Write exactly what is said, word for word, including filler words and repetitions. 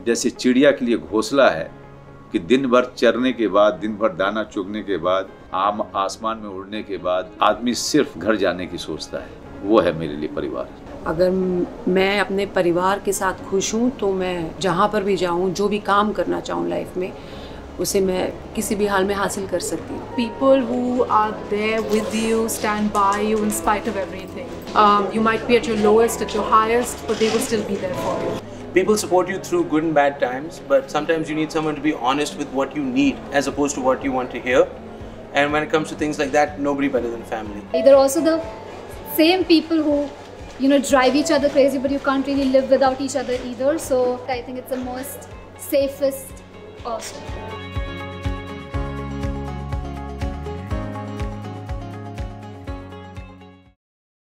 जैसे चिड़िया के लिए घोंसला है कि दिन भर चरने के बाद, दिन भर दाना चुगने के बाद, आम आसमान में उड़ने के बाद आदमी सिर्फ घर जाने की सोचता है, वो है मेरे लिए परिवार। अगर मैं अपने परिवार के साथ खुश हूँ तो मैं जहाँ पर भी जाऊँ, जो भी काम करना चाहूँ लाइफ में, उसे मैं किसी भी हाल में हासिल कर सकती हूँ। People who are there with you, stand by you in spite of everything. Um, you might be at your lowest, at your highest, but they will still be there for you. People support you through good and bad times, but sometimes you need someone to be honest with what you need as opposed to what you want to hear. And when it comes to things like that, nobody better than family. They're also the same people who, you know, drive each other crazy, but you can't really live without each other either. So I think it's the most safest person.